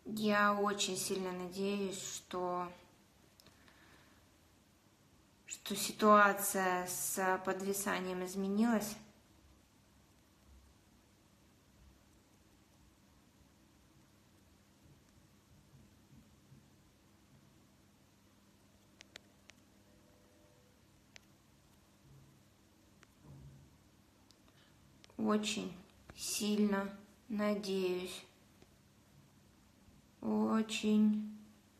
Я очень сильно надеюсь, что ситуация с подвисанием изменилась. Очень сильно надеюсь. Очень.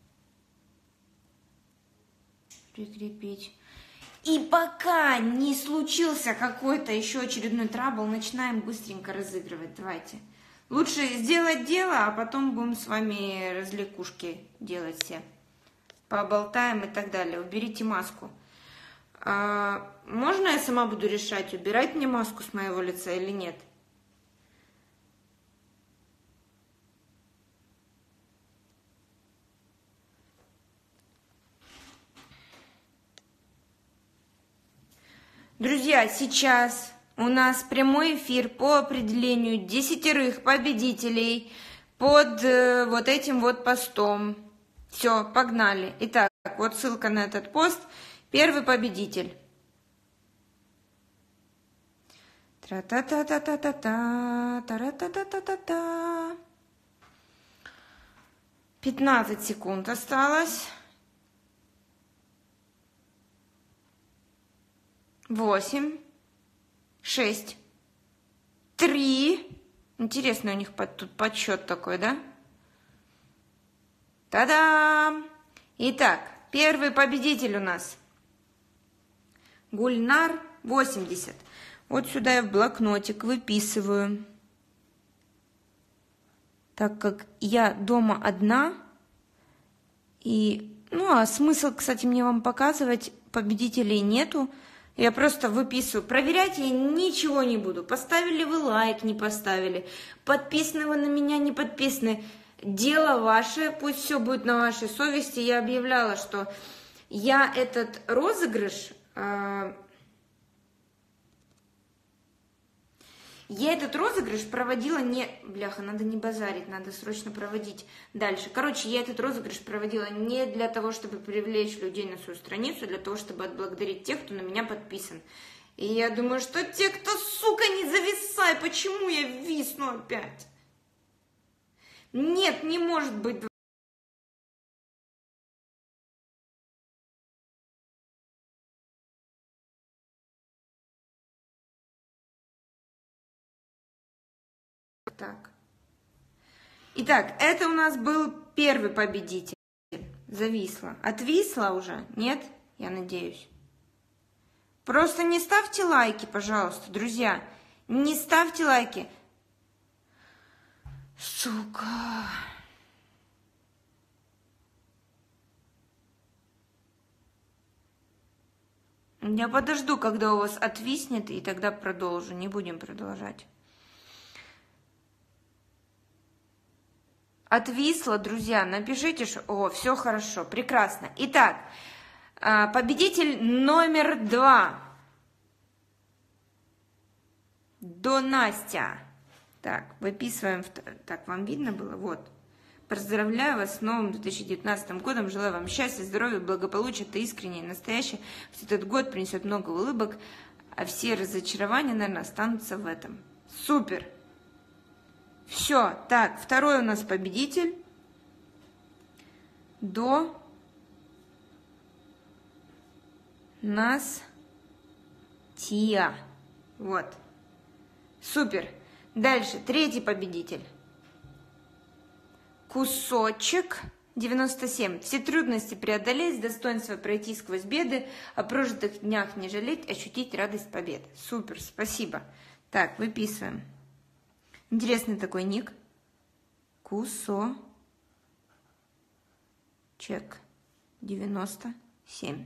Прикрепить. И пока не случился какой-то еще очередной трабл, начинаем быстренько разыгрывать. Давайте. Лучше сделать дело, а потом будем с вами развлекушки делать все. Поболтаем и так далее. Уберите маску. Можно я сама буду решать, убирать мне маску с моего лица или нет? Друзья, сейчас у нас прямой эфир по определению 10 победителей под вот этим вот постом. Все, погнали. Итак, вот ссылка на этот пост. Первый победитель. Тра-та-та-та-та-та-та, тара-та-та-та-та-та. 15 секунд осталось. 8, 6, 3. Интересно, у них тут подсчет такой, да? Та-дам! Итак, первый победитель у нас. Гульнар 80. Вот сюда я в блокнотик выписываю. Так как я дома одна. И, а смысл, кстати, мне вам показывать, победителей нету. Я просто выписываю. Проверять я ничего не буду. Поставили вы лайк, не поставили. Подписаны вы на меня, не подписаны. Дело ваше, пусть все будет на вашей совести. Я объявляла, что я этот розыгрыш... Я этот розыгрыш проводила не... Бляха, надо не базарить, надо срочно проводить дальше. Короче, я этот розыгрыш проводила не для того, чтобы привлечь людей на свою страницу, а для того, чтобы отблагодарить тех, кто на меня подписан. И я думаю, что те, кто, сука, не зависай, почему я висну опять? Нет, не может быть... Так. Итак, это у нас был первый победитель. Зависла. Отвисла уже? Нет? Я надеюсь. Просто не ставьте лайки, пожалуйста, друзья. Не ставьте лайки. Сука. Я подожду, когда у вас отвиснет, и тогда продолжу. Не будем продолжать. Отвисло, друзья, напишите, что... О, все хорошо, прекрасно. Итак, победитель номер 2. До Настя. Так, выписываем... Так, вам видно было? Вот. Поздравляю вас с новым 2019 годом. Желаю вам счастья, здоровья, благополучия. Это искренне и настоящее. Этот год принесет много улыбок, а все разочарования, наверное, останутся в этом. Супер! Все, так, второй у нас победитель. До нас Тия. Вот. Супер. Дальше, третий победитель. Кусочек 97. Все трудности преодолеть, достоинство пройти сквозь беды, о прожитых днях не жалеть, ощутить радость победы. Супер, спасибо. Так, выписываем. Интересный такой ник. Кусочек 97.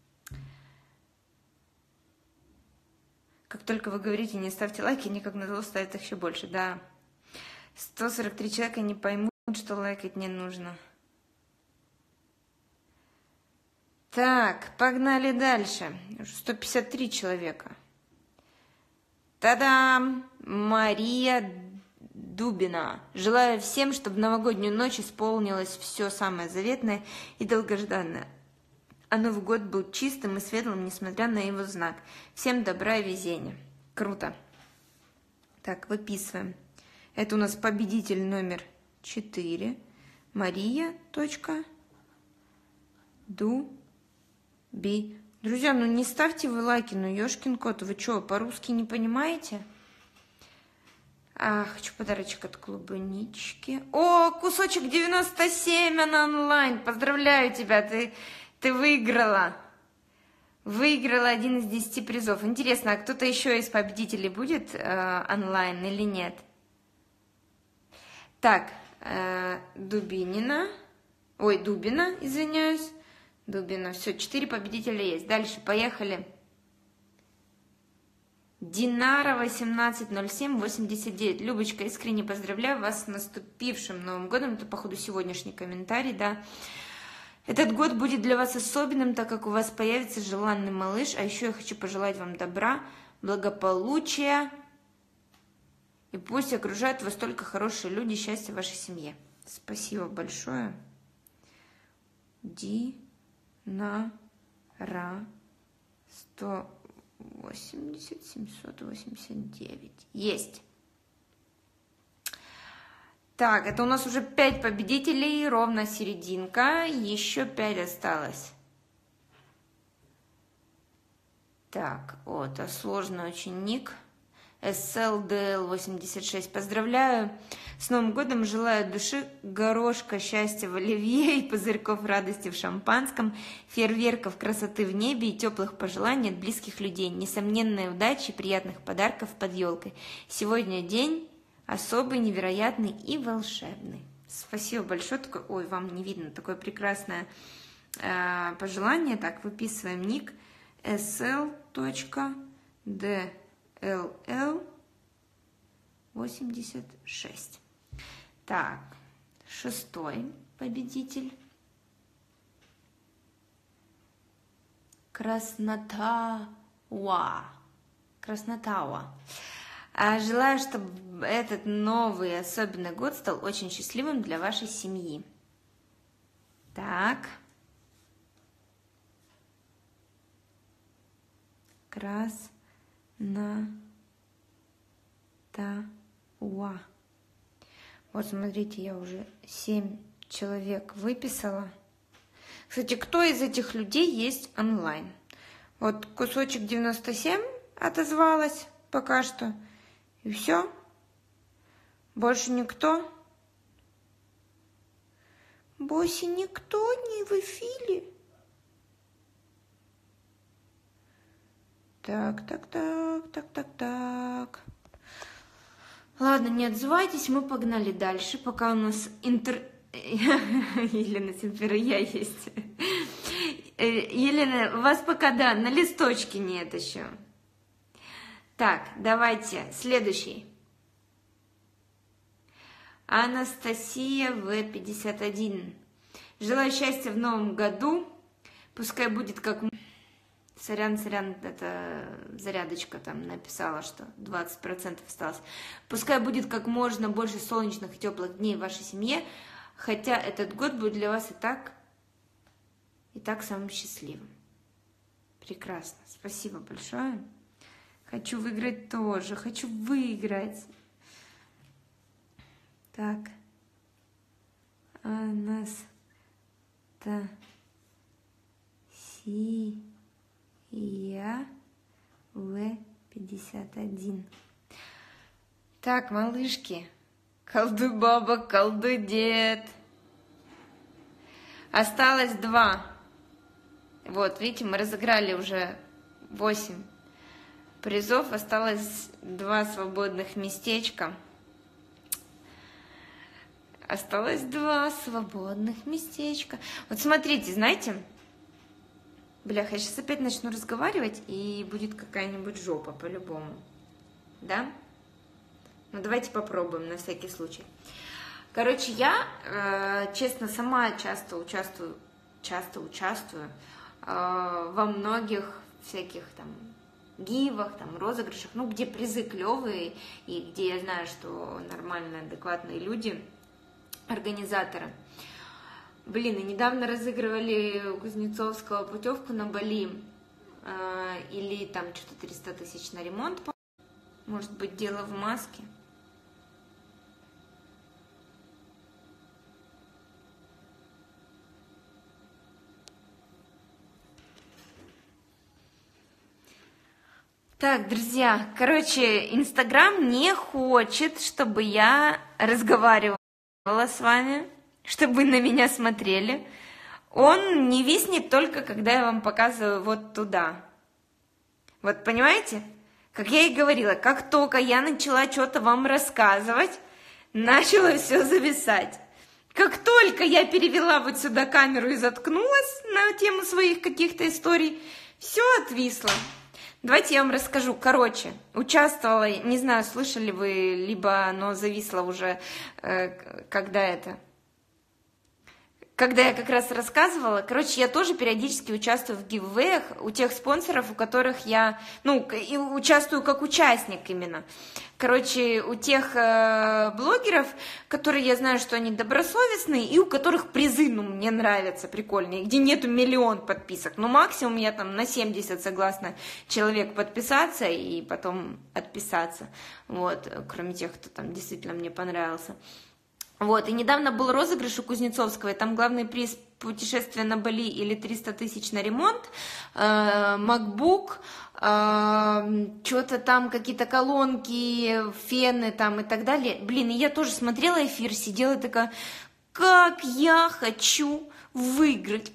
Как только вы говорите, не ставьте лайки, они как назло ставят их еще больше. Да. 143 человека не поймут, что лайкать не нужно. Так, погнали дальше. 153 человека. Та-дам! Мария Дубина. Желаю всем, чтобы в новогоднюю ночь исполнилось все самое заветное и долгожданное. А Новый год был чистым и светлым, несмотря на его знак. Всем добра и везения. Круто. Так, выписываем. Это у нас победитель номер 4. Мария.дуби. Друзья, ну не ставьте вы лайки, ну ёшкин кот, вы что, по-русски не понимаете? Хочу подарочек от клубнички. О, кусочек 97, она онлайн. Поздравляю тебя, ты выиграла. Выиграла 1 из 10 призов. Интересно, а кто-то еще из победителей будет онлайн или нет? Так, Дубина, извиняюсь. Дубина, все, 4 победителя есть. Дальше, поехали. Динара 180789. Любочка, искренне поздравляю вас с наступившим Новым годом. Это, походу, сегодняшний комментарий, да. Этот год будет для вас особенным, так как у вас появится желанный малыш. А еще я хочу пожелать вам добра, благополучия. И пусть окружают вас только хорошие люди, счастья в вашей семье. Спасибо большое. Динара 180 789. Есть. Так, это у нас уже 5 победителей, ровно серединка. Еще 5 осталось. Так, вот, это сложный очень ник. SLDL86. Поздравляю с Новым годом. Желаю от души горошка, счастья в оливье и пузырьков радости в шампанском, фейерверков красоты в небе и теплых пожеланий от близких людей, несомненной удачи и приятных подарков под елкой. Сегодня день особый, невероятный и волшебный. Спасибо большое. Ой, вам не видно. Такое прекрасное пожелание. Так, выписываем ник. SL.DLL86. Так, 6-й победитель. Краснотауа. Желаю, чтобы этот новый особенный год стал очень счастливым для вашей семьи. Так. Краснотауа. Вот, смотрите, я уже 7 человек выписала. Кстати, кто из этих людей есть онлайн? Вот кусочек 97 отозвалась пока что. И все. Больше никто. Больше никто не в эфире. Так. Ладно, не отзывайтесь, мы погнали дальше, пока у нас Елена Симфера, я есть. Елена, у вас пока, да, на листочке нет еще. Так, давайте, следующий. Анастасия В51. Желаю счастья в новом году. Пускай будет как... Сорян, это зарядочка там написала, что 20% осталось. Пускай будет как можно больше солнечных и теплых дней в вашей семье, хотя этот год будет для вас и так самым счастливым. Прекрасно, спасибо большое. Хочу выиграть тоже, хочу выиграть. Так, Анастасия В51. Так, малышки, колдуй баба, колдуй дед. Осталось 2. Вот, видите, мы разыграли уже 8 призов. Осталось 2 свободных местечка. Осталось 2 свободных местечка. Вот смотрите, знаете... Бляха, я сейчас опять начну разговаривать, и будет какая-нибудь жопа по-любому. Да? Ну, давайте попробуем на всякий случай. Короче, я, честно, сама часто участвую во многих всяких там гивах, там, розыгрышах, ну, где призы клевые, и где я знаю, что нормальные, адекватные люди, организаторы. Блин, и недавно разыгрывали у Кузнецовского путевку на Бали, или там что-то 300 тысяч на ремонт, может быть, дело в маске. Так, друзья, короче, Инстаграм не хочет, чтобы я разговаривала с вами, чтобы вы на меня смотрели. Он не виснет только, когда я вам показываю вот туда. Вот понимаете? Как я и говорила, как только я начала что-то вам рассказывать, начало все зависать. Как только я перевела вот сюда камеру и заткнулась на тему своих каких-то историй, все отвисло. Давайте я вам расскажу. Короче, участвовала, не знаю, слышали вы, либо оно зависло уже, когда я как раз рассказывала. Короче, я тоже периодически участвую в гивэях у тех спонсоров, у которых я, и участвую как участник именно. Короче, у тех блогеров, которые я знаю, что они добросовестные, и у которых призы, мне нравятся, прикольные, где нету миллион подписок. Максимум я там на 70 согласна человек подписаться и потом отписаться. Вот, кроме тех, кто там действительно мне понравился. Вот, и недавно был розыгрыш у Кузнецовского, и там главный приз путешествие на Бали или 300 тысяч на ремонт, MacBook, что-то там, какие-то колонки, фены там и так далее. Блин, и я тоже смотрела эфир, сидела такая, как я хочу выиграть,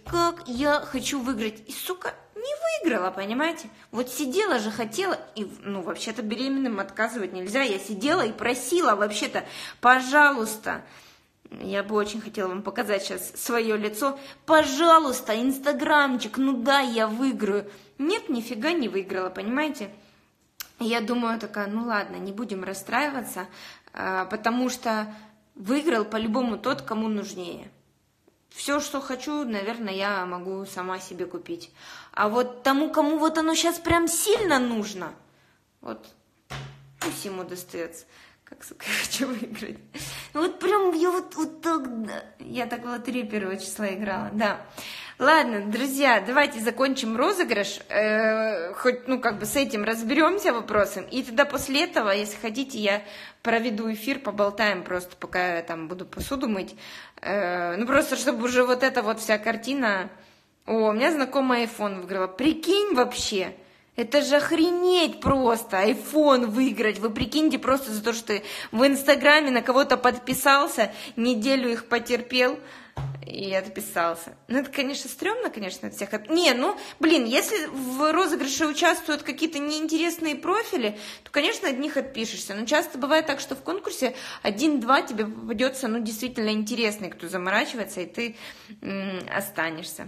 И, сука, не выиграла, понимаете? Вот сидела же, хотела, и, вообще-то беременным отказывать нельзя. Я сидела и просила, вообще-то, пожалуйста, я бы очень хотела вам показать сейчас свое лицо, пожалуйста, инстаграмчик, да, я выиграю. Нет, нифига не выиграла, понимаете? Я думаю такая, ладно, не будем расстраиваться, потому что выиграл по-любому тот, кому нужнее. Все, что хочу, наверное, я могу сама себе купить. А вот тому, кому вот оно сейчас прям сильно нужно, вот пусть ему достается. Как, сука, я хочу выиграть. Вот прям я вот так, да. Я так в лотерею 1 числа играла, да. Ладно, друзья, давайте закончим розыгрыш. Хоть, с этим разберемся вопросом. И тогда после этого, если хотите, я проведу эфир, поболтаем просто, пока я там буду посуду мыть. Просто чтобы уже вот эта вот вся картина... О, у меня знакомая iPhone выиграла. Прикинь вообще... Это же охренеть просто, iPhone выиграть. Вы прикиньте просто за то, что ты в Инстаграме на кого-то подписался, неделю их потерпел и отписался. Это, конечно, стрёмно, конечно, от всех. Если в розыгрыше участвуют какие-то неинтересные профили, то, конечно, от них отпишешься. Но часто бывает так, что в конкурсе 1-2 тебе попадется, действительно интересный, кто заморачивается, и ты останешься.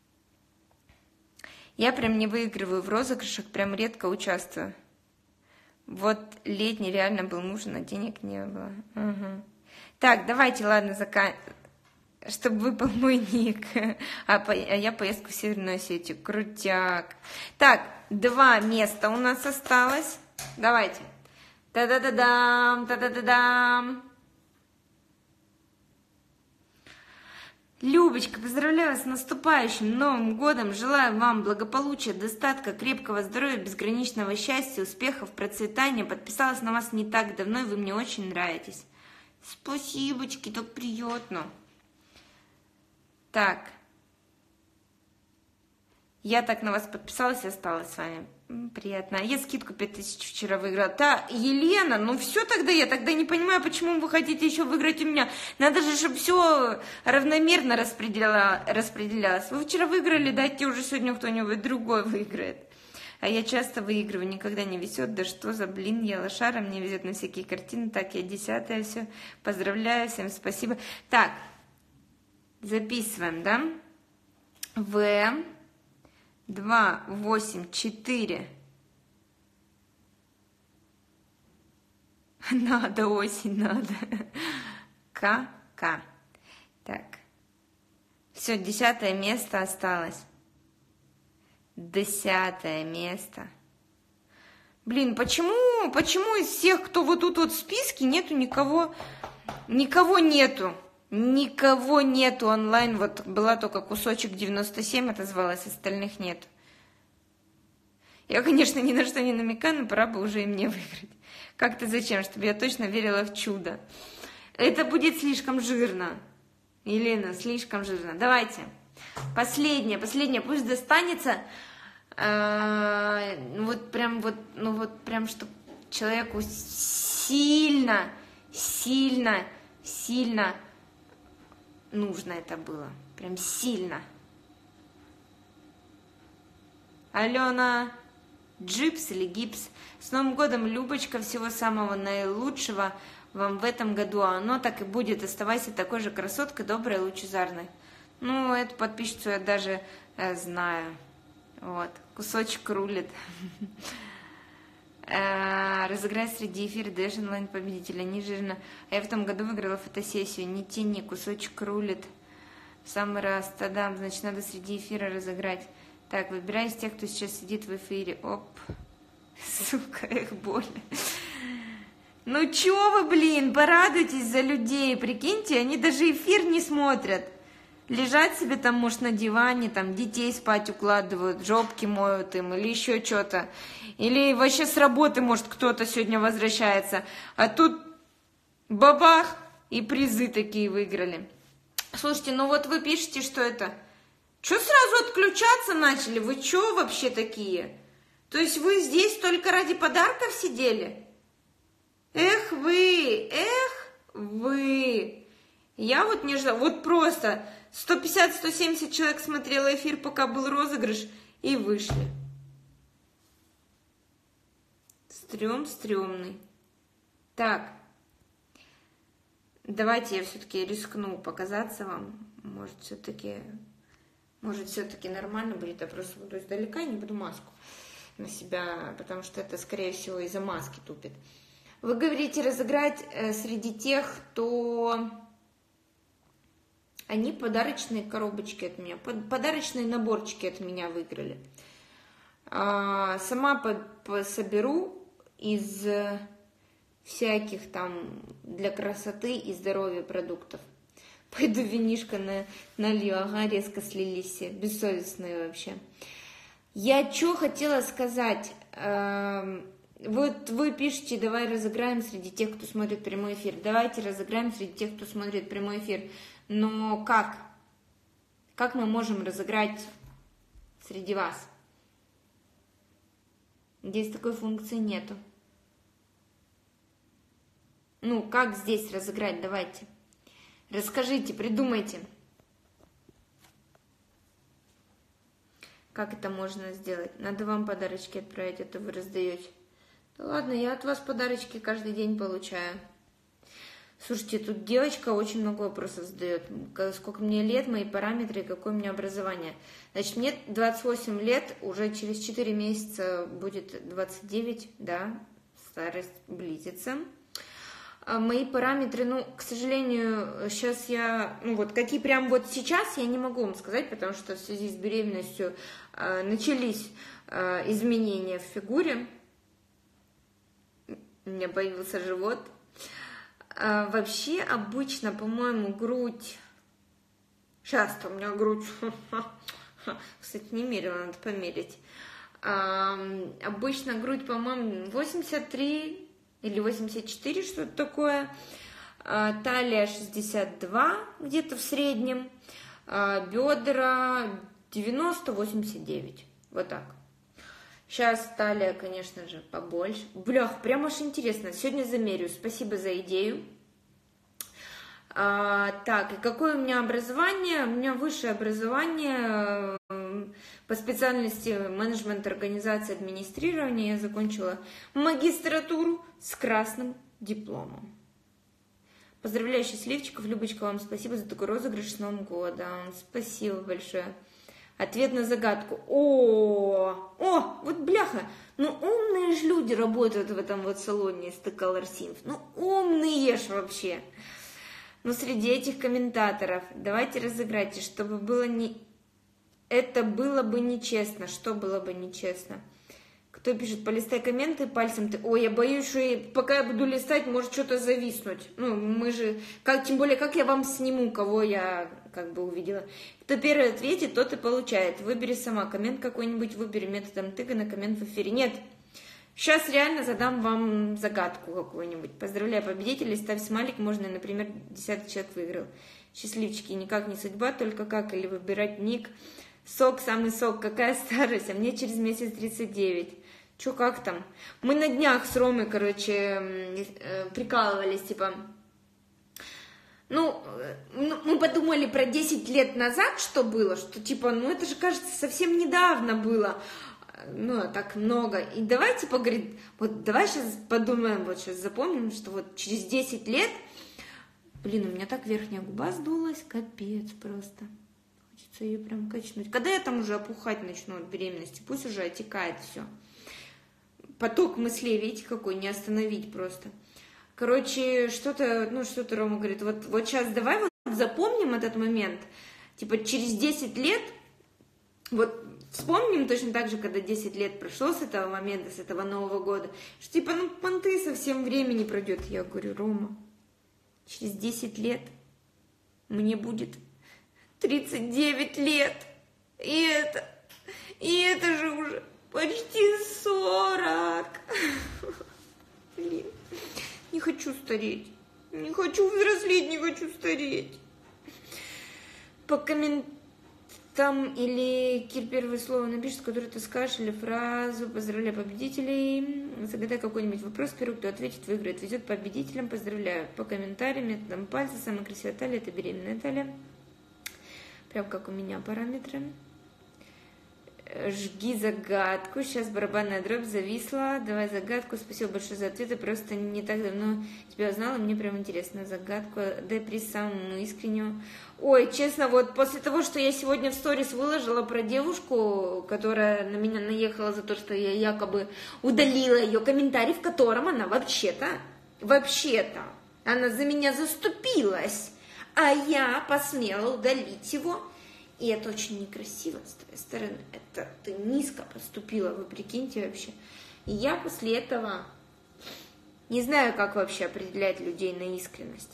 Я прям не выигрываю в розыгрышах, прям редко участвую. Вот летний реально был нужен, а денег не было. Угу. Так, давайте, ладно, чтобы выпал мой ник. А я поездку в Северную Осетию. Крутяк. Так, 2 места у нас осталось. Давайте. Та-да-да-дам, та-да-да-дам. Любочка, поздравляю вас с наступающим Новым годом. Желаю вам благополучия, достатка, крепкого здоровья, безграничного счастья, успехов, процветания. Подписалась на вас не так давно, и вы мне очень нравитесь. Спасибочки, так приятно. Так. Я так на вас подписалась и осталась с вами. Приятно. Я скидку 5000 вчера выиграла. Да, Елена, все тогда, я тогда не понимаю, почему вы хотите еще выиграть у меня. Надо же, чтобы все равномерно распределялось. Вы вчера выиграли, дайте уже сегодня кто-нибудь другой выиграет. А я часто выигрываю, никогда не везет. Да что за я лошара, мне везет на всякие картины. Так, я 10-я, все. Поздравляю, всем спасибо. Так, записываем, да? 2, 8, 4. Надо, осень, надо. К. Так. Все, 10 место осталось. 10 место. Блин, почему из всех, кто вот тут вот в списке, нету никого нету. Никого нету онлайн. Вот была только кусочек 97 отозвалась, остальных нет. Я, конечно, ни на что не намекаю, но пора бы уже и мне выиграть. Как-то зачем? Чтобы я точно верила в чудо. Это будет слишком жирно. Елена, слишком жирно. Давайте. Последнее, пусть достанется. Вот прям, чтобы человеку сильно нужно это было. Прям сильно. Алена, Джипс или Гипс. С Новым годом, Любочка, всего самого наилучшего вам в этом году. А оно так и будет. Оставайся такой же красоткой, доброй, лучезарной. Ну, эту подписчицу я даже знаю. Вот, кусочек рулит. Разыграть среди эфира, даешь онлайн победителя, не жирно. А я в том году выиграла фотосессию. Не тяни, кусочек рулит. В самый раз, тадам, значит, надо среди эфира разыграть. Так, выбирай из тех, кто сейчас сидит в эфире. Оп. Сука, эх, боль. Ну чё вы, блин, порадуйтесь за людей. Прикиньте, они даже эфир не смотрят. Лежать себе там, может, на диване, там, детей спать укладывают, жопки моют им, или еще что-то. Или вообще с работы, может, кто-то сегодня возвращается. А тут бабах, и призы такие выиграли. Слушайте, ну вот вы пишете, что это... Чё сразу отключаться начали? Вы чё вообще такие? То есть вы здесь только ради подарков сидели? Эх вы! Я вот не ждала, вот просто 150-170 человек смотрело эфир, пока был розыгрыш, и вышли. Стрёмный. Так, давайте я все-таки рискну показаться вам. Может, все-таки нормально будет. Я просто буду издалека и не буду маску на себя, потому что это, скорее всего, из-за маски тупит. Вы говорите разыграть среди тех, кто... Они подарочные коробочки от меня, подарочные наборчики от меня выиграли. Сама соберу из всяких там для красоты и здоровья продуктов. Пойду винишко налью, ага, резко слились все, бессовестные вообще. Я что хотела сказать... Вот вы пишете, давай разыграем среди тех, кто смотрит прямой эфир. Давайте разыграем среди тех, кто смотрит прямой эфир. Но как? Как мы можем разыграть среди вас? Здесь такой функции нету. Ну, как здесь разыграть? Давайте. Расскажите, придумайте. Как это можно сделать? Надо вам подарочки отправить, это вы раздаете. Да ладно, я от вас подарочки каждый день получаю. Слушайте, тут девочка очень много вопросов задает. Сколько мне лет, мои параметры и какое у меня образование. Значит, мне 28 лет, уже через 4 месяца будет 29, да, старость близится. Мои параметры, ну, к сожалению, сейчас я, ну вот, какие прям вот сейчас, я не могу вам сказать, потому что в связи с беременностью начались изменения в фигуре. У меня появился живот. Вообще, обычно, по-моему, грудь... Сейчас-то у меня грудь... Кстати, не мерила, надо померить. Обычно грудь, по-моему, 83 или 84, что-то такое. Талия 62, где-то в среднем. Бедра 90-89. Вот так. Сейчас талия, конечно же, побольше. Блях, прям аж интересно. Сегодня замерю. Спасибо за идею. Так, и какое у меня образование? У меня высшее образование по специальности менеджмент, организация, администрирование. Я закончила магистратуру с красным дипломом. Поздравляю, счастливчиков. Любочка, вам спасибо за такой розыгрыш с Новым годом. Спасибо большое. Ответ на загадку. О, вот бляха. Ну, умные же люди работают в этом вот салоне ST Color Synth. Ну, умные ж вообще. Но среди этих комментаторов давайте разыграйте, чтобы было не... Это было бы нечестно. Что было бы нечестно? Кто пишет, полистай комменты пальцем, ты, ой, я боюсь, что пока я буду листать, может что-то зависнуть. Ну, мы же, тем более, как я вам сниму, кого я как бы увидела. Кто первый ответит, тот и получает. Выбери сама коммент какой-нибудь, выбери методом тыка на коммент в эфире. Нет, сейчас реально задам вам загадку какую-нибудь. Поздравляю победителей, ставь смайлик, можно, например, 10 человек выиграл. Счастливчики, никак не судьба, только как, или выбирать ник. Сок, самый сок, какая старость, а мне через месяц 39. Чё, как там? Мы на днях с Ромой, короче, прикалывались, типа... Ну, мы подумали про 10 лет назад, что было, что, типа, ну, это же, кажется, совсем недавно было. Ну, так много. И давай, типа, говорит, вот давай сейчас подумаем, вот сейчас запомним, что вот через 10 лет... Блин, у меня так верхняя губа сдулась, капец просто. Хочется ее прям качнуть. Когда я там уже опухать начну от беременности, пусть уже отекает все. Поток мыслей, видите, какой, не остановить просто. Короче, что-то Рома говорит, вот сейчас давай вот запомним этот момент. Типа через 10 лет, вот вспомним точно так же, когда 10 лет прошло с этого момента, с этого Нового года, что типа, ну, понты совсем времени пройдет. Я говорю, Рома, через 10 лет мне будет 39 лет. И это же уже почти 40. Блин, не хочу стареть. Не хочу взрослеть, не хочу стареть. По комментам или Кир первое слово напишет, которое ты скажешь, или фразу. Поздравляю победителей. Загадай какой-нибудь вопрос. Первый, кто ответит, выиграет. Везет победителям. Поздравляю. По комментариям, методом пальца. Самая красивая талия — это беременная талия. Прям как у меня параметры. Жги загадку. Сейчас барабанная дробь зависла. Давай загадку. Спасибо большое за ответы. Просто не так давно тебя узнала. Мне прям интересно загадку. Дай приз самому искреннюю. Ой, честно, вот после того, что я сегодня в сторис выложила про девушку, которая на меня наехала за то, что я якобы удалила ее комментарий, в котором она вообще-то, она за меня заступилась, а я посмела удалить его. И это очень некрасиво с твоей стороны. Это ты низко поступила, вы прикиньте вообще. И я после этого не знаю, как вообще определять людей на искренность.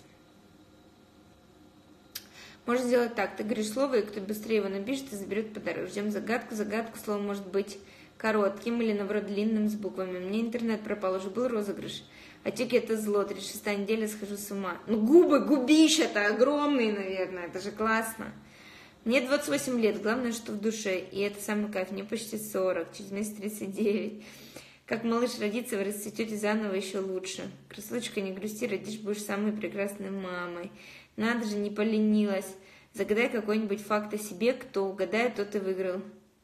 Можно сделать так. Ты говоришь слово, и кто быстрее его напишет, и заберет подарок. Ждем загадку. Загадку слово может быть коротким или, наоборот, длинным с буквами. Мне интернет пропал, уже был розыгрыш. Отеки — это зло. 36-я неделя, схожу с ума. Ну, губища-то огромные, наверное. Это же классно. Мне 28 лет, главное, что в душе. И это самый кайф. Мне почти 40, через месяц 39. Как малыш родится, вы расцветете заново еще лучше. Красоточка, не грусти, родишь, будешь самой прекрасной мамой. Надо же, не поленилась. Загадай какой-нибудь факт о себе, кто угадает, тот и выиграл.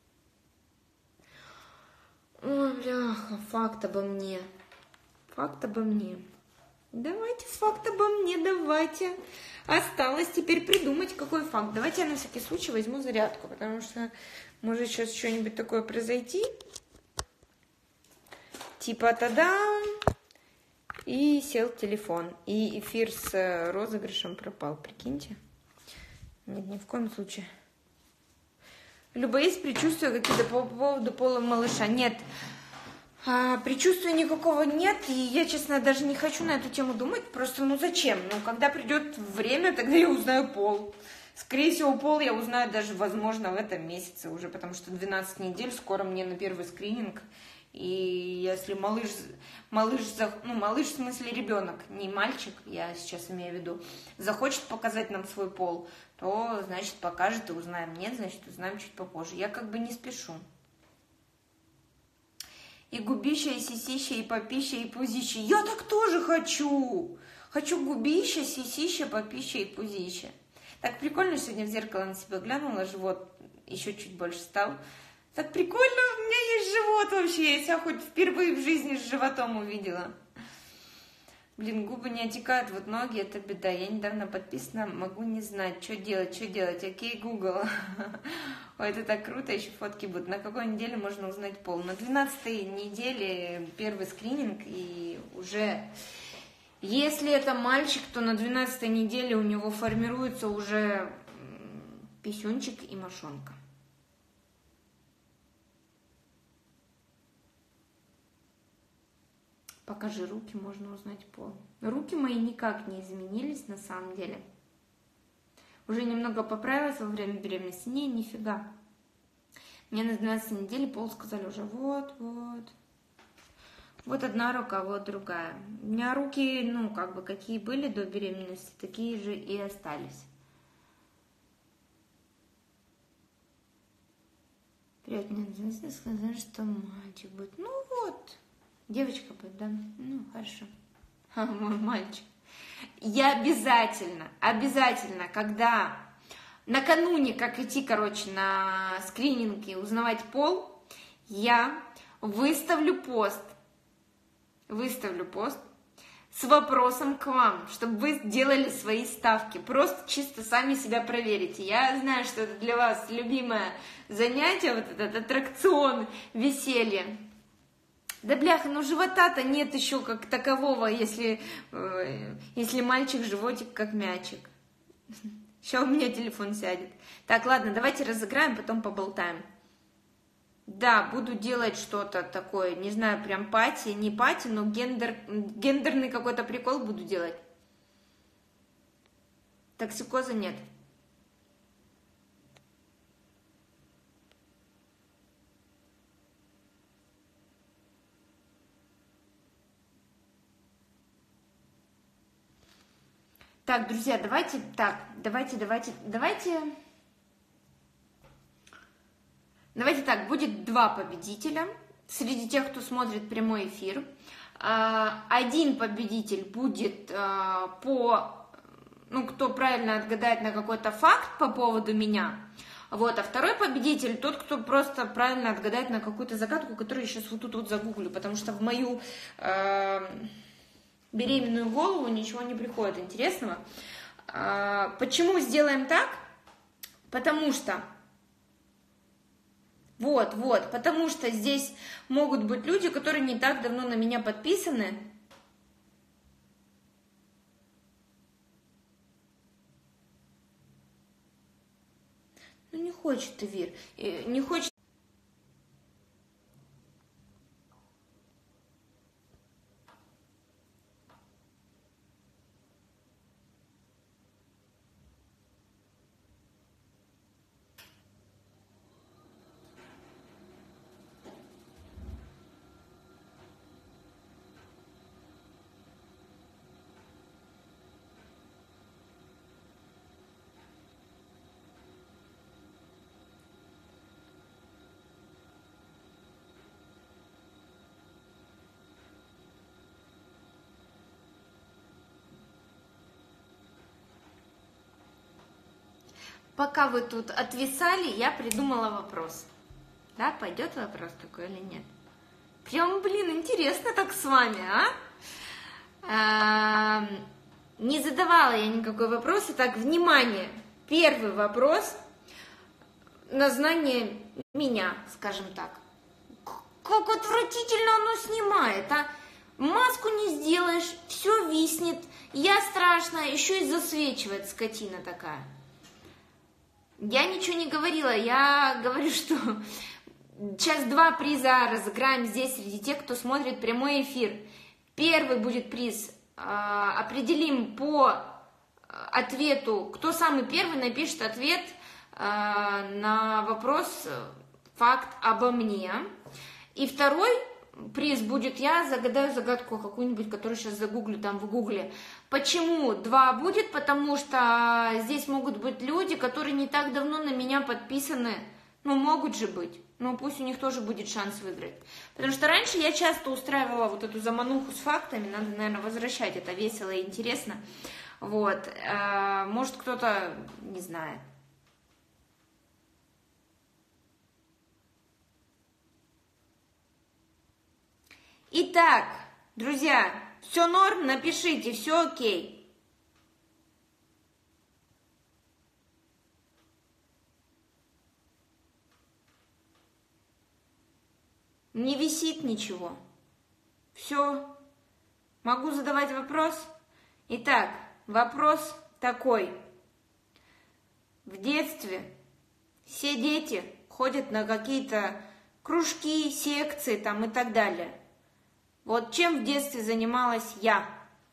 Ой, бляха, факт обо мне. Факт обо мне. Давайте факт обо мне, давайте. Осталось теперь придумать, какой факт. Давайте я на всякий случай возьму зарядку, потому что может сейчас что-нибудь такое произойти. Типа тадам. И сел телефон. И эфир с розыгрышем пропал, прикиньте. Нет, ни в коем случае. Люба, есть предчувствия какие-то по поводу пола малыша? Нет. Предчувствия никакого нет, и я, честно, даже не хочу на эту тему думать. Просто, ну зачем? Ну, когда придет время, тогда я узнаю пол. Скорее всего, пол я узнаю даже, возможно, в этом месяце уже, потому что 12 недель, скоро мне на первый скрининг. И если малыш, в смысле ребенок, не мальчик, я сейчас имею в виду, захочет показать нам свой пол, то, значит, покажет и узнаем. Нет, значит, узнаем чуть попозже. Я как бы не спешу. И губища, и сисища, и попища, и пузища. Я так тоже хочу. Хочу губища, сисища, попища и пузища. Так прикольно, сегодня в зеркало на себя глянула, живот еще чуть больше стал. Так прикольно, у меня есть живот вообще. Я себя хоть впервые в жизни с животом увидела. Блин, губы не отекают, вот ноги, это беда. Я недавно подписана, могу не знать, что делать. Окей, Google. Ой, это так круто, еще фотки будут. На какой неделе можно узнать пол? На 12-й неделе первый скрининг, и уже... Если это мальчик, то на 12-й неделе у него формируется уже писюнчик и мошонка. Покажи руки, можно узнать пол. Руки мои никак не изменились на самом деле. Уже немного поправилась во время беременности. Не, нифига. Мне на 12 неделе пол сказали уже вот. Вот одна рука, вот другая. У меня руки, ну, как бы, какие были до беременности, такие же и остались. Привет, мне сказали, что мальчик будет. Ну вот, девочка будет, да? Ну, хорошо. Мой мальчик. Я обязательно, когда накануне, как идти, короче, на скрининг и узнавать пол, я выставлю пост с вопросом к вам, чтобы вы сделали свои ставки. Просто чисто сами себя проверите. Я знаю, что это для вас любимое занятие, вот этот аттракцион веселья. Да бляха, ну живота-то нет еще как такового, если мальчик животик как мячик. Сейчас у меня телефон сядет. Так, ладно, давайте разыграем, потом поболтаем. Да, буду делать что-то такое, не знаю, прям пати, не пати, но гендерный какой-то прикол буду делать. Токсикоза нет. Так, друзья, давайте. Давайте так, будет 2 победителя среди тех, кто смотрит прямой эфир. Один победитель будет кто правильно отгадает на какой-то факт по поводу меня. Вот, а второй победитель тот, кто просто правильно отгадает на какую-то загадку, которую я сейчас вот тут вот загуглю, потому что в мою беременную голову ничего не приходит интересного. Почему сделаем так? Потому что потому что здесь могут быть люди, которые не так давно на меня подписаны. Ну, не хочет Эвир, не хочет. Пока вы тут отвисали, я придумала вопрос. Да, пойдет вопрос такой или нет? Прям, блин, интересно так с вами, а? Не задавала я никакой вопрос. Итак, внимание, первый вопрос на знание меня, скажем так. Как отвратительно оно снимает, а? Маску не сделаешь, все виснет, я страшная, еще и засвечивает скотина такая. Я ничего не говорила, я говорю, что сейчас 2 приза разыграем здесь среди тех, кто смотрит прямой эфир. Первый будет приз, определим по ответу, кто самый первый напишет ответ на вопрос, факт обо мне. И второй приз будет, я загадаю загадку какую-нибудь, которую сейчас загуглю там в гугле. Почему 2 будет? Потому что здесь могут быть люди, которые не так давно на меня подписаны. Ну, могут же быть. Но пусть у них тоже будет шанс выиграть. Потому что раньше я часто устраивала вот эту замануху с фактами. Надо, наверное, возвращать. Это весело и интересно. Вот. Может, кто-то не знает. Итак, друзья, все норм, напишите, все окей. Не висит ничего. Все. Могу задавать вопрос? Итак, вопрос такой. В детстве все дети ходят на какие-то кружки, секции там и так далее. Вот чем в детстве занималась я?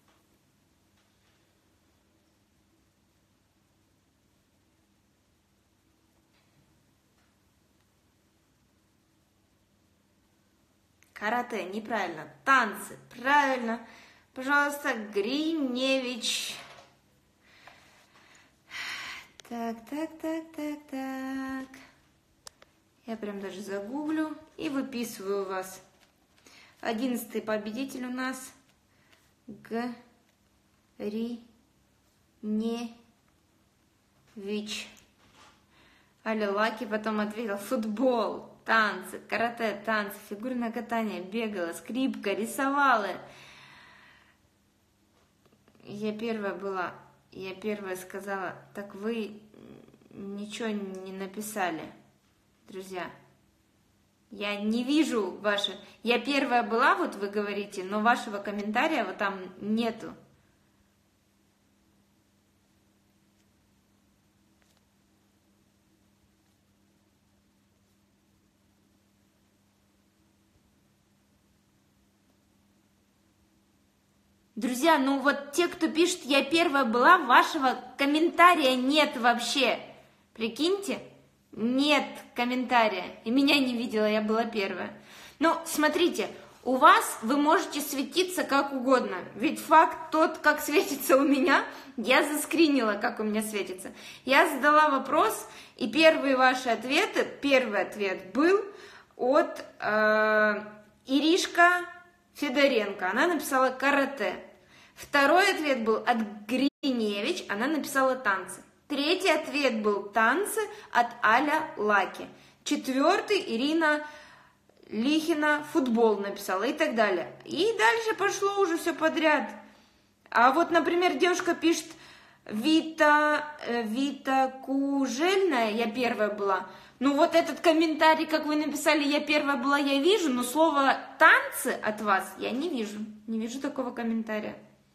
Карате, неправильно. Танцы, правильно. Пожалуйста, Гриневич. Так. Я прям даже загуглю и выписываю вас. 11-й победитель у нас Гриневич. Аля Лаки потом ответил: футбол, танцы, карате, танцы, фигурное катание, бегала, скрипка, рисовала. Я первая сказала: так вы ничего не написали, друзья. Я не вижу ваше. Я первая была, вот вы говорите, но вашего комментария вот там нету. Друзья, ну вот те, кто пишет, я первая была, вашего комментария нет вообще. Прикиньте, нет комментария. И меня не видела, я была первая. Ну, смотрите, у вас вы можете светиться как угодно. Ведь факт тот, как светится у меня, я заскринила, как у меня светится. Я задала вопрос, и первые ваши ответы, первый ответ был от Иришка Федоренко. Она написала карате. Второй ответ был от Гриневич, она написала танцы. Третий ответ был танцы от Аля Лаки. Четвертый Ирина Лихина футбол написала и так далее. И дальше пошло уже все подряд. А вот, например, девушка пишет: Вита Кужельная, я первая была. Ну вот этот комментарий, как вы написали, я первая была, я вижу, но слово танцы от вас я не вижу. Не вижу такого комментария.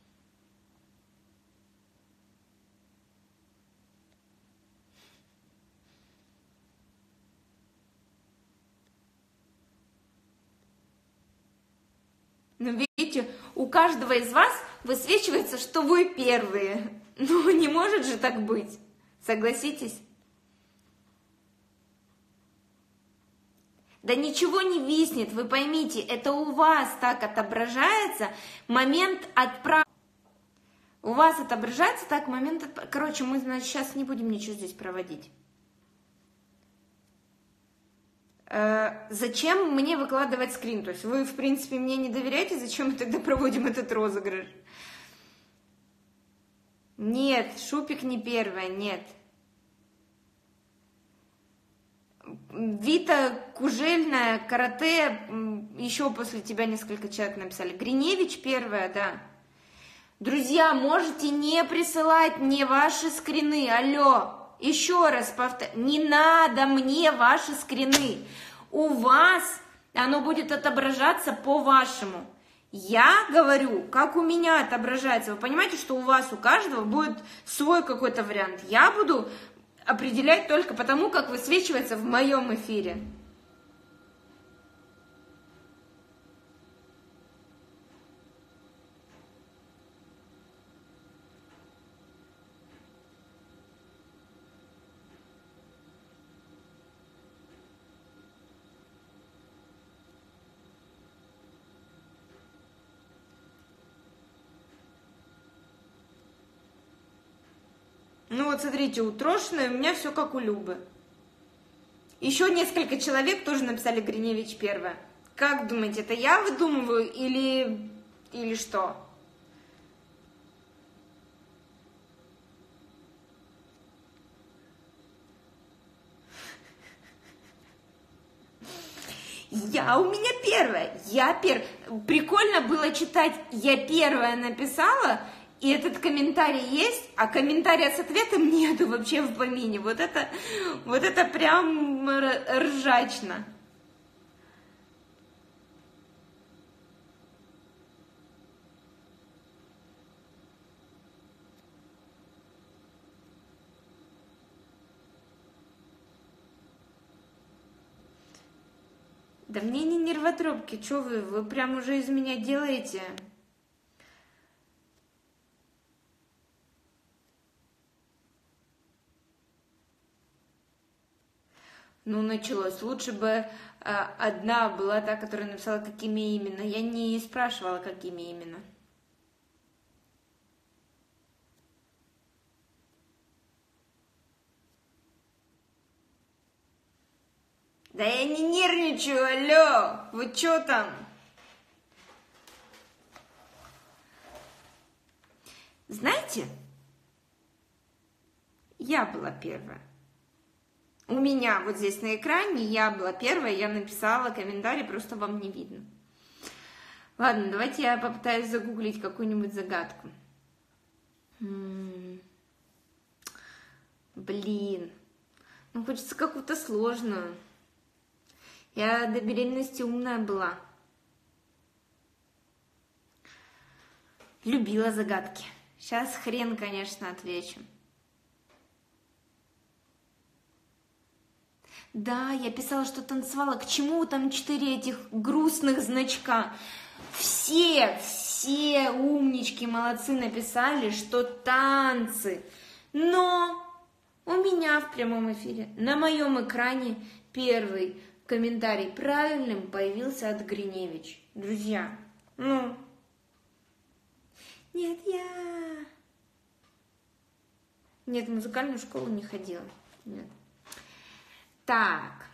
Но видите, у каждого из вас высвечивается, что вы первые. Ну, не может же так быть. Согласитесь? Да ничего не виснет, вы поймите, это у вас так отображается момент отправки. У вас отображается так момент отправки. Короче, мы, значит, сейчас не будем ничего здесь проводить. Зачем мне выкладывать скрин? То есть вы, в принципе, мне не доверяете, зачем мы тогда проводим этот розыгрыш? Нет, Шупик не первая, нет. Вита Кужельная, карате, еще после тебя несколько человек написали. Гриневич первая, да. Друзья, можете не присылать мне ваши скрины, алло. Еще раз повторяю, не надо мне ваши скрины. У вас оно будет отображаться по-вашему. Я говорю, как у меня отображается. Вы понимаете, что у вас, у каждого будет свой какой-то вариант. Я буду определять только потому, как высвечивается в моем эфире. Ну вот смотрите, у Трошиной у меня все как у Любы. Еще несколько человек тоже написали Гриневич первая. Как думаете, это я выдумываю или что? У меня первая, Прикольно было читать, я первая написала, и этот комментарий есть, а комментария с ответом нету вообще в помине. Вот это прям ржачно. Да мне не нервотрепки, что вы прям уже из меня делаете? Ну, началось. Лучше бы одна была та, которая написала, какими именно. Я не спрашивала, какими именно. Да я не нервничаю, алло! Вы чё там? Знаете, я была первая. У меня вот здесь на экране я была первая, я написала комментарий, просто вам не видно. Ладно, давайте я попытаюсь загуглить какую-нибудь загадку. Блин, ну хочется какую-то сложную. Я до беременности умная была. Любила загадки. Сейчас хрен, конечно, отвечу. Да, я писала, что танцевала. К чему там 4 этих грустных значка? Все умнички, молодцы написали, что танцы. Но у меня в прямом эфире, на моем экране, первый комментарий правильным появился от Гриневич. Друзья, ну... Нет, Нет, в музыкальную школу не ходила. Нет. Так.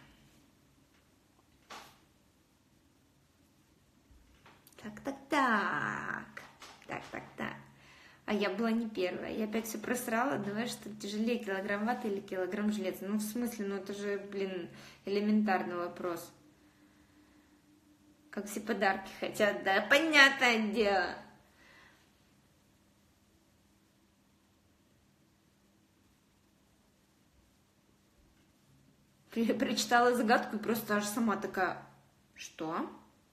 Так. А я была не первая. Я опять все просрала. Давай, что тяжелее, килограмм ваты или килограмм железа? Ну, в смысле, ну это же, блин, элементарный вопрос. Как все подарки хотят, да? Понятное дело. Я прочитала загадку и просто аж сама такая, что?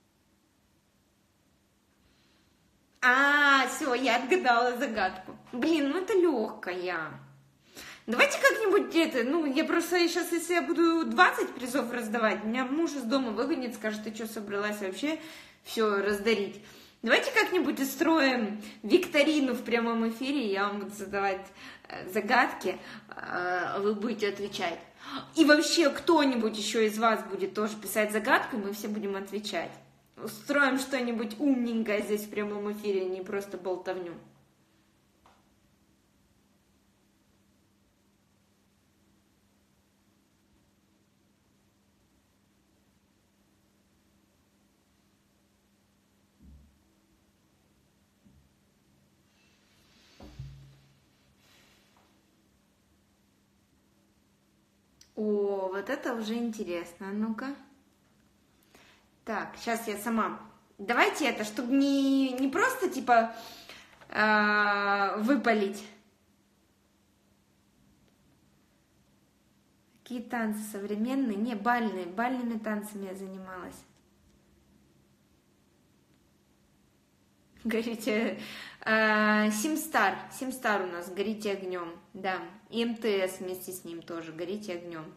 Все, я отгадала загадку. Блин, ну это легкая. Давайте как-нибудь я просто сейчас, если я буду 20 призов раздавать, меня муж из дома выгонит, скажет, ты что, собралась вообще все раздарить? Давайте как-нибудь устроим викторину в прямом эфире, я вам буду задавать загадки, вы будете отвечать. И вообще кто-нибудь еще из вас будет тоже писать загадку, и мы все будем отвечать. Устроим что-нибудь умненькое здесь в прямом эфире, не просто болтовню. О, вот это уже интересно. Ну-ка. Так, сейчас я сама. Давайте это, чтобы не просто, типа, выпалить. Какие танцы современные? Не, бальные. Бальными танцами я занималась. Горите... Симстар. Симстар у нас. Горите огнем. Да. И МТС вместе с ним тоже. Горите огнем.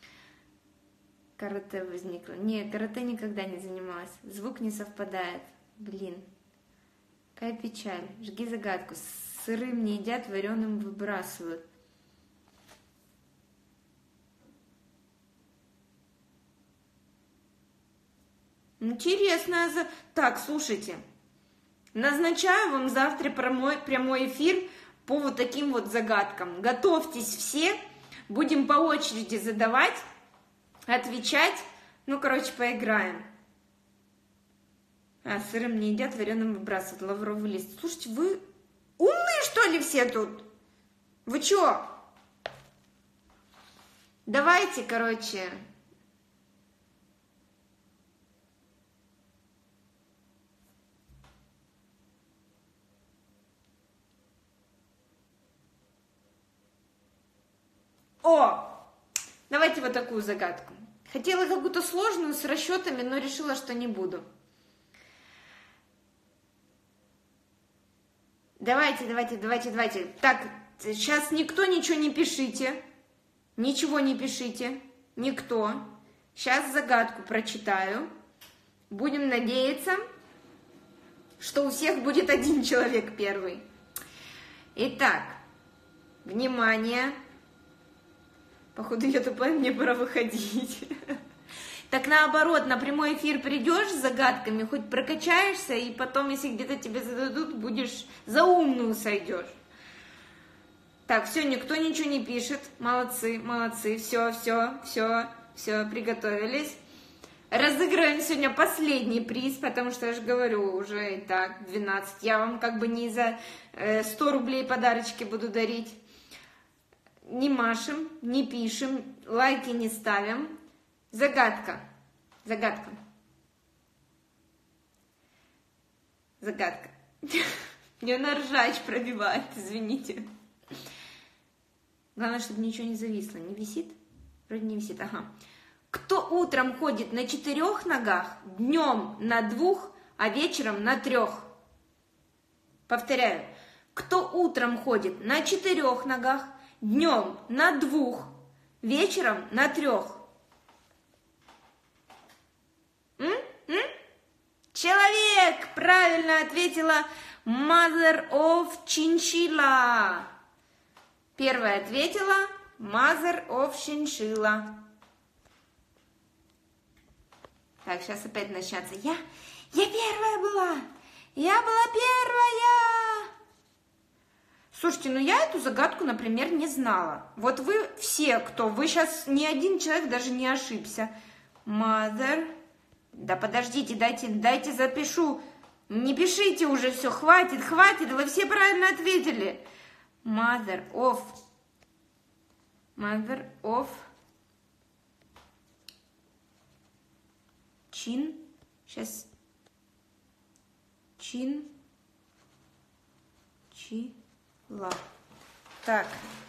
Карате возникло. Не, карате никогда не занималась. Звук не совпадает. Блин. Какая печаль. Жги загадку. Сырым не едят, вареным выбрасывают. Интересно. Так, слушайте. Назначаю вам завтра прямой эфир по вот таким вот загадкам. Готовьтесь все. Будем по очереди задавать, отвечать. Ну, короче, поиграем. Сырым не едят, вареным выбрасывают. Лавровый лист. Слушайте, вы умные, что ли, все тут? Вы чё? Давайте, короче... О! Давайте вот такую загадку. Хотела какую-то сложную с расчетами, но решила, что не буду. Давайте. Так, сейчас никто ничего не пишите. Ничего не пишите. Никто. Сейчас загадку прочитаю. Будем надеяться, что у всех будет один человек первый. Итак, внимание. Походу, я тупая, мне пора выходить. Так наоборот, на прямой эфир придешь с загадками, хоть прокачаешься, и потом, если где-то тебе зададут, будешь за умную сойдешь. Так, все, никто ничего не пишет. Молодцы, молодцы. Все, приготовились. Разыграем сегодня последний приз, потому что я же говорю, уже и так 12. Я вам как бы не за 100 рублей подарочки буду дарить. Не машем, не пишем, лайки не ставим. Загадка. Загадка. Загадка. Мне на ржач пробивает, извините. Главное, чтобы ничего не зависло. Не висит? Вроде не висит, ага. Кто утром ходит на 4 ногах, днем на 2, а вечером на 3? Повторяю. Кто утром ходит на 4 ногах, днем на 2, вечером на 3? Человек! Правильно ответила Mother of Chinchilla. Первая ответила Mother of Chinchilla. Так, сейчас опять начнется. Я первая была! Я была первая! Слушайте, ну я эту загадку, например, не знала. Вот вы все, вы сейчас ни один человек даже не ошибся. Mother... Да подождите, дайте запишу. Не пишите уже все, хватит, вы все правильно ответили. Mother of Чин. Сейчас. Чила. Так.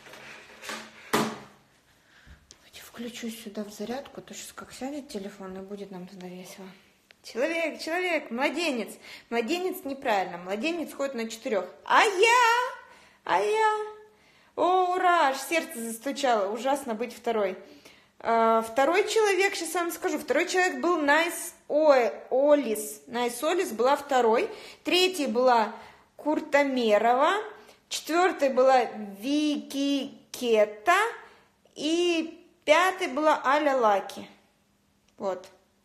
Включу сюда в зарядку, то сейчас как сядет телефон, и будет нам тогда весело. Человек, младенец. Младенец неправильно. Младенец ходит на 4. А я. О, ура, аж сердце застучало. Ужасно быть второй. Второй человек, сейчас вам скажу. Второй человек был Найс Олис. Найс Олис была второй. Третий была Куртамерова. Четвертая была Вики Кета. И 5-й была Аля Лаки. Вот.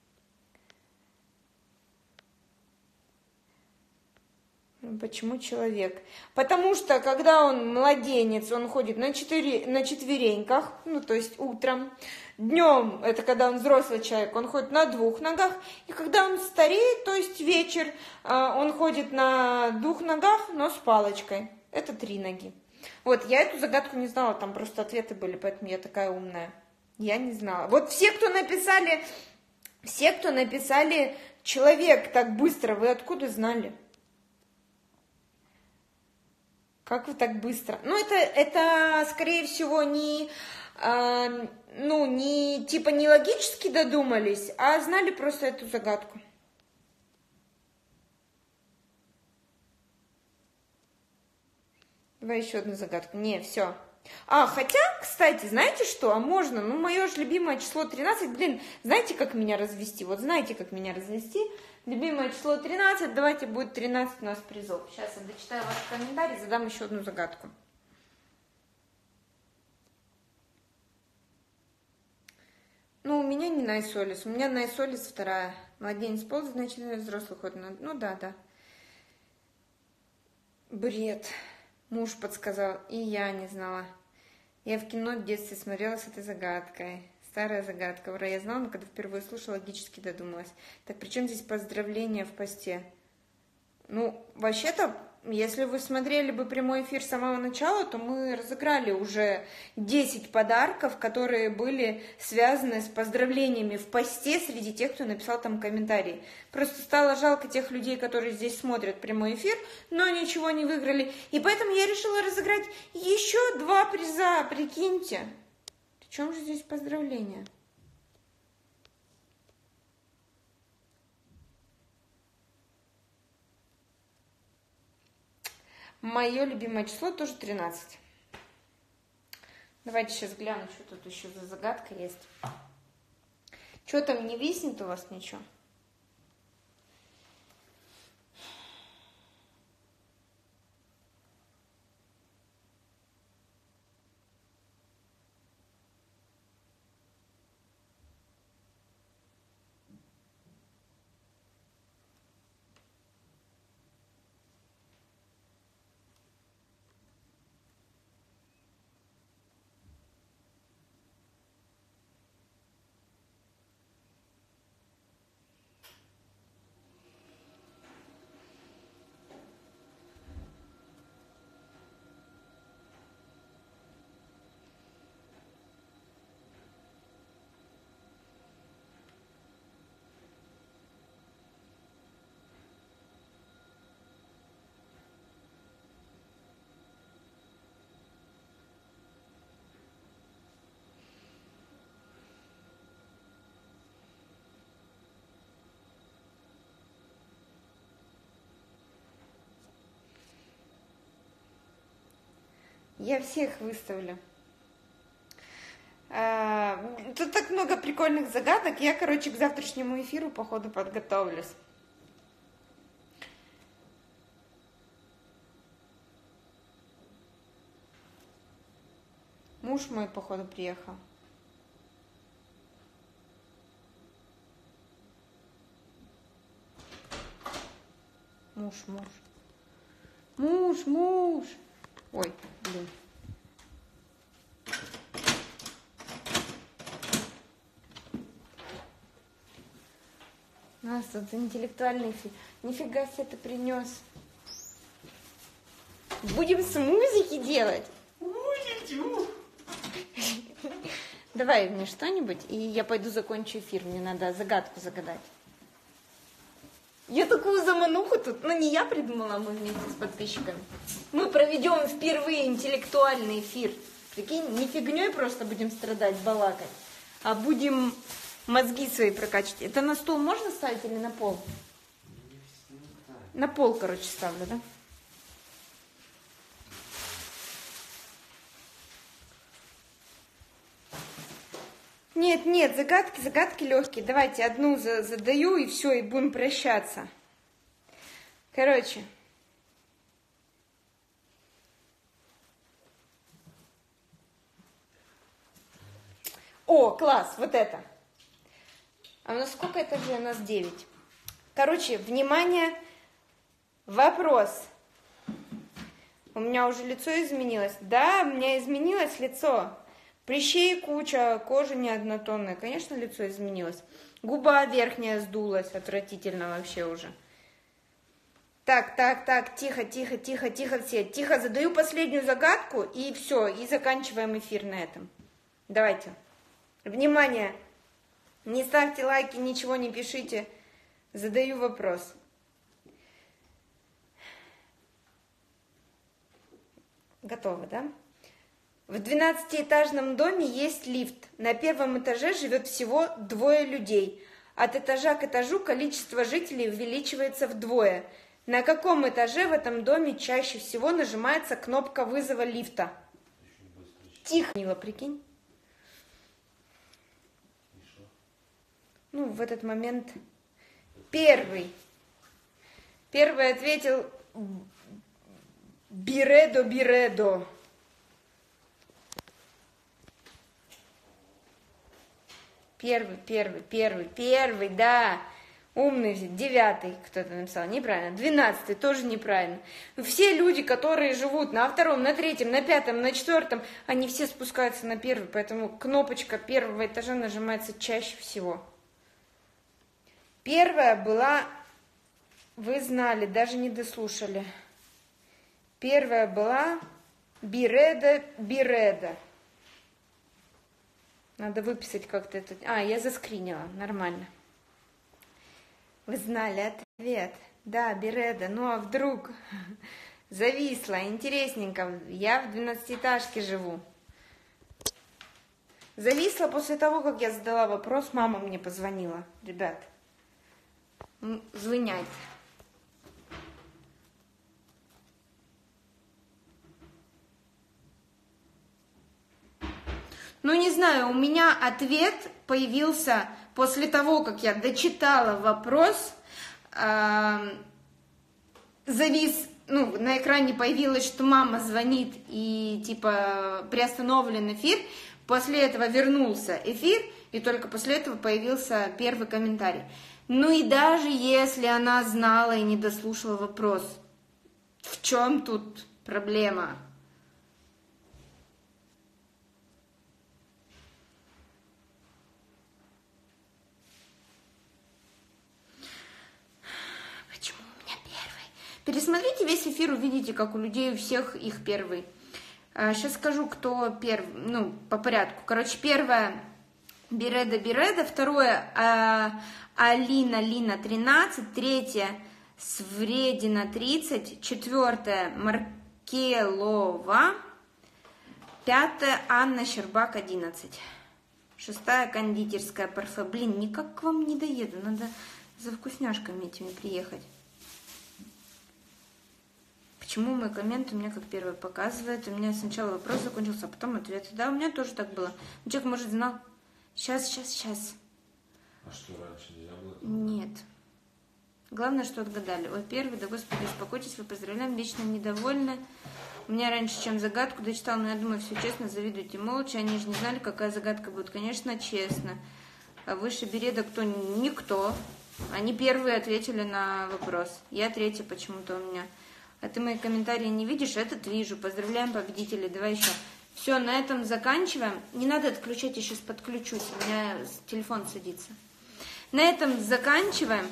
Почему человек? Потому что, когда он младенец, он ходит на четвереньках, ну, то есть утром. Днем, это когда он взрослый человек, он ходит на 2 ногах. И когда он стареет, то есть вечер, он ходит на 2 ногах, но с палочкой. Это 3 ноги. Вот, я эту загадку не знала, там просто ответы были, поэтому я такая умная. Я не знала. Вот все, кто написали человек так быстро, вы откуда знали? Как вы так быстро? Ну, это скорее всего, не логически додумались, а знали просто эту загадку. Давай еще одну загадку. Не, все. Хотя, кстати, знаете что? А можно? Ну, мое же любимое число 13. Блин, знаете, как меня развести? Вот знаете, как меня развести? Любимое число 13. Давайте будет 13 у нас призов. Сейчас я дочитаю ваш комментарий, задам еще одну загадку. Ну, у меня не Найсолис. У меня Найсолис вторая. Младенец ползает, значит, взрослый ходит. Ну, да. Бред. Муж подсказал, и я не знала. Я в кино в детстве смотрела с этой загадкой. Старая загадка. Ура, я знала, но когда впервые слушала, логически додумалась. Так при чем здесь поздравления в посте? Ну, вообще-то, если вы смотрели бы прямой эфир с самого начала, то мы разыграли уже 10 подарков, которые были связаны с поздравлениями в посте среди тех, кто написал там комментарии. Просто стало жалко тех людей, которые здесь смотрят прямой эфир, но ничего не выиграли. И поэтому я решила разыграть еще 2 приза, прикиньте. В чем же здесь поздравления? Мое любимое число тоже 13. Давайте сейчас гляну, что тут еще за загадка есть. Что там не виснет у вас ничего? Я всех выставлю. Тут так много прикольных загадок. Я, короче, к завтрашнему эфиру, походу, подготовлюсь. Муж мой, походу, приехал. Муж. Ой, блин. У нас тут интеллектуальный эфир. Нифига себе ты принес. Будем смузики делать. Давай мне что-нибудь, и я пойду закончу эфир. Мне надо загадку загадать. Я такую замануху тут, ну не я придумала, а мы вместе с подписчиками. Мы проведем впервые интеллектуальный эфир. Прикинь, не фигней просто будем страдать, балакать, а будем мозги свои прокачивать. Это на стол можно ставить или на пол? На пол, короче, ставлю, да? Нет, загадки легкие. Давайте одну задаю, и все, и будем прощаться. Короче. О, класс, вот это. А у нас сколько этажей? У нас 9. Короче, внимание, вопрос. У меня уже лицо изменилось. Да, у меня изменилось лицо. Прыщей куча, кожа не однотонная. Конечно, лицо изменилось. Губа верхняя сдулась. Отвратительно вообще уже. Так, тихо все. Тихо, задаю последнюю загадку, и все, и заканчиваем эфир на этом. Давайте. Внимание! Не ставьте лайки, ничего не пишите. Задаю вопрос. Готовы, да? В 12-этажном доме есть лифт. На первом этаже живет всего 2 людей. От этажа к этажу количество жителей увеличивается вдвое. На каком этаже в этом доме чаще всего нажимается кнопка вызова лифта? Тихо, Мила, прикинь. Ну, в этот момент первый ответил Биредо. Первый, да. Умный, 9-й кто-то написал, неправильно. 12-й тоже неправильно. Все люди, которые живут на 2-м, на 3-м, на 5-м, на 4-м, они все спускаются на 1-й, поэтому кнопочка 1-го этажа нажимается чаще всего. Первая была, вы знали, даже не дослушали. Первая была Биредо. Надо выписать как-то это. Я заскринила, нормально. Вы знали ответ. Да, Биредо. Ну а вдруг зависла, интересненько. Я в 12-этажке живу. Зависла после того, как я задала вопрос, мама мне позвонила. Ребят, звоняйте. Ну, не знаю, у меня ответ появился после того, как я дочитала вопрос, завис, на экране появилось, что мама звонит и, типа, приостановлен эфир, после этого вернулся эфир, и только после этого появился первый комментарий. Ну и даже если она знала и не дослушала вопрос, в чем тут проблема? Пересмотрите весь эфир, увидите, как у людей у всех их первый. Сейчас скажу, кто первый, по порядку. Короче, первое Биредо, второе Алина 13, третье Свредина 30, четвертое Маркелова, пятое Анна Щербак 11, шестая кондитерская Парфе. Блин, никак к вам не доеду, надо за вкусняшками этими приехать. Почему мой коммент у меня как первый показывает? У меня сначала вопрос закончился, а потом ответ. Да, у меня тоже так было. Ну, человек, может, знал. Сейчас. А что, раньше нельзя было? Нет. Главное, что отгадали. Ой, первый, да господи, успокойтесь, вы поздравляем, вечно недовольны. У меня раньше, чем загадку дочитала, но я думаю, все честно, завидуйте молча. Они же не знали, какая загадка будет. Конечно, честно. А выше береда кто? Никто. Они первые ответили на вопрос. Я третья почему-то у меня. А ты мои комментарии не видишь? Этот вижу. Поздравляем победителей. Давай еще. Все, на этом заканчиваем. Не надо отключать, я сейчас подключусь. У меня телефон садится. На этом заканчиваем.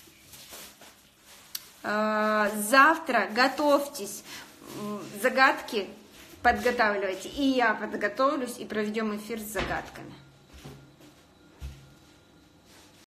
Завтра готовьтесь. Загадки подготавливайте. И я подготовлюсь и проведем эфир с загадками.